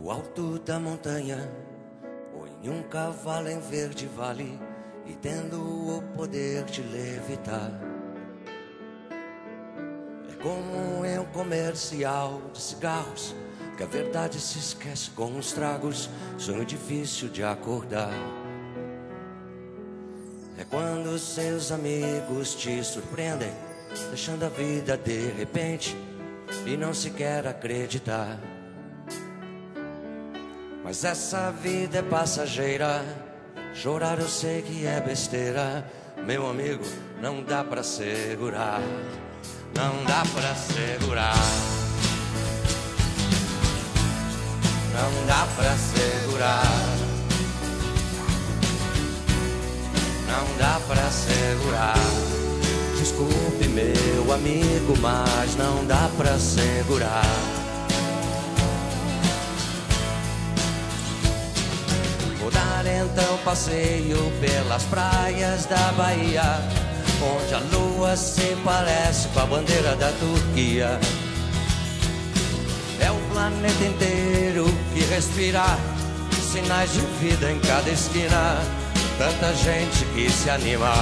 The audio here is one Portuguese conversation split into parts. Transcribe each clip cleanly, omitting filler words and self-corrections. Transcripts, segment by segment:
Do alto da montanha, ou em um cavalo em verde vale, e tendo o poder de levitar. É como em um comercial de cigarros, que a verdade se esquece com os tragos, sonho difícil de acordar. É quando seus amigos te surpreendem, deixando a vida de repente, e não se quer acreditar. Mas essa vida é passageira, chorar eu sei que é besteira. Meu amigo, não dá pra segurar, não dá pra segurar, não dá pra segurar, não dá pra segurar. Desculpe meu amigo, mas não dá pra segurar. Vou dar então passeio pelas praias da Bahia, onde a lua se parece com a bandeira da Turquia. É o planeta inteiro que respira, sinais de vida em cada esquina, tanta gente que se anima.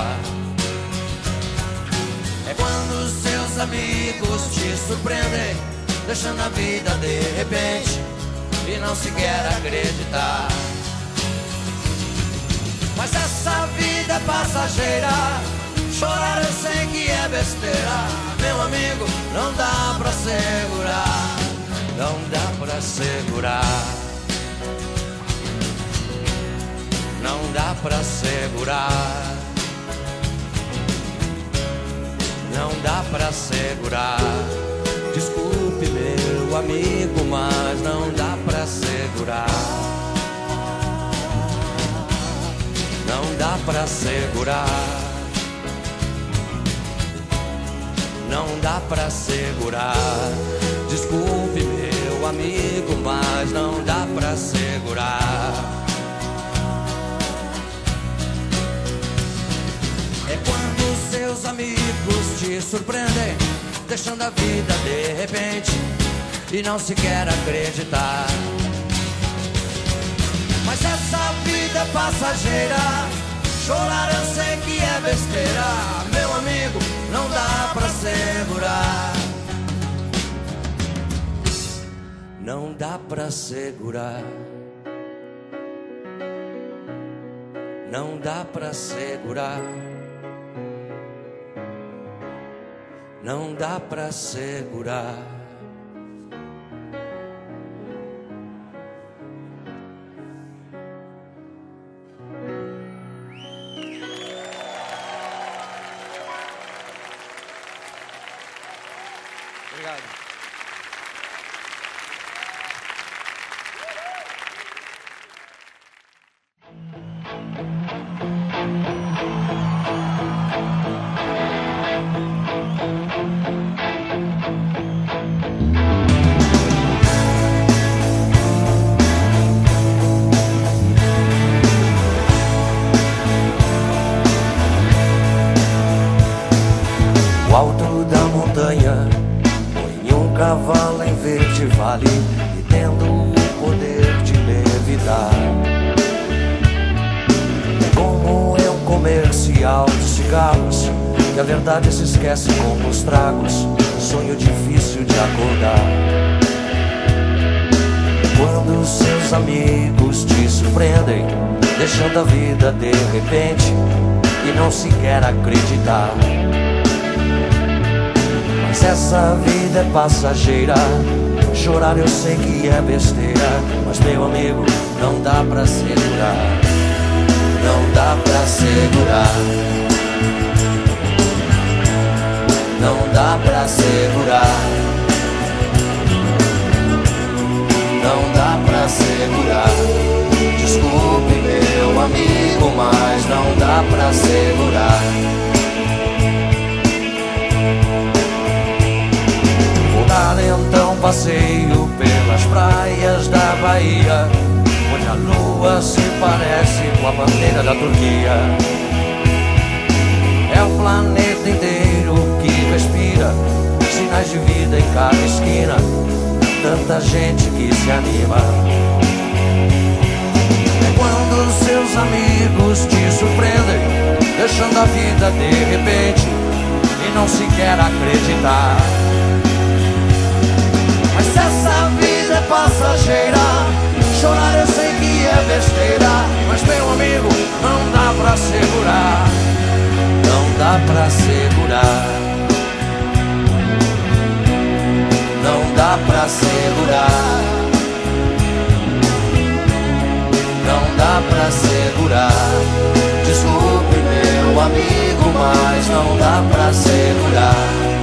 É quando seus amigos te surpreendem, deixando a vida de repente, e não se quer acreditar. Mas essa vida é passageira, chorar eu sei que é besteira. Meu amigo, não dá pra segurar, não dá pra segurar, não dá pra segurar, não dá pra segurar. Desculpe meu amigo, mas não dá pra segurar, não dá pra segurar, não dá pra segurar. Desculpe meu amigo, mas não dá pra segurar. É quando seus amigos te surpreendem, deixando a vida de repente, e não se quer acreditar. Mas essa vida é passageira, chorar eu sei que é besteira. Meu amigo, não dá pra segurar, não dá pra segurar, não dá pra segurar, não dá pra segurar. Obrigado. O alto da montanha, põe um cavalo em verde vale, e tendo o poder de levitar. É como em um comercial de cigarros, que a verdade se esquece com os tragos, sonho difícil de acordar. Quando seus amigos te surpreendem, deixando a vida de repente, e não se quer acreditar. Mas essa vida é passageira, chorar eu sei que é besteira. Mas meu amigo, não dá pra segurar, não dá pra segurar, não dá pra segurar, não dá pra segurar. Desculpe meu amigo, mas não dá pra segurar. Então passeio pelas praias da Bahia, onde a lua se parece com a bandeira da Turquia. É o planeta inteiro que respira, sinais de vida em cada esquina, tanta gente que se anima. vida de repente e não se quer acreditar. Mas se essa vida é passageira, chorar eu sei que é besteira, mas meu amigo, não dá pra segurar. Não dá pra segurar. Não dá pra segurar. Não dá pra segurar. Desculpe meu amigo, mas não dá pra segurar.